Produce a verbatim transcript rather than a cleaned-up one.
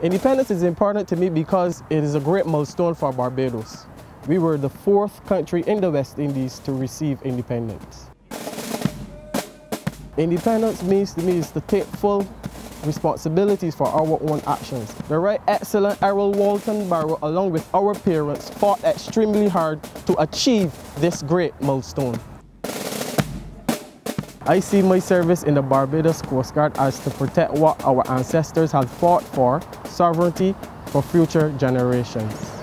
Independence is important to me because it is a great milestone for Barbados. We were the fourth country in the West Indies to receive independence. Independence means to me is to take full responsibilities for our own actions. The Right Excellent Errol Walton Barrow, along with our parents, fought extremely hard to achieve this great milestone. I see my service in the Barbados Coast Guard as to protect what our ancestors had fought for, sovereignty for future generations.